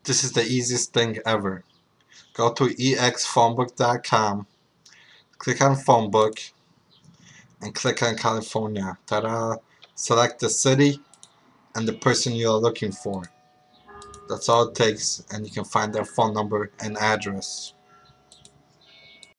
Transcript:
This is the easiest thing ever. Go to exphonebook.com, click on phone book, and click on California. Ta-da! Select the city and the person you are looking for. That's all it takes, and you can find their phone number and address.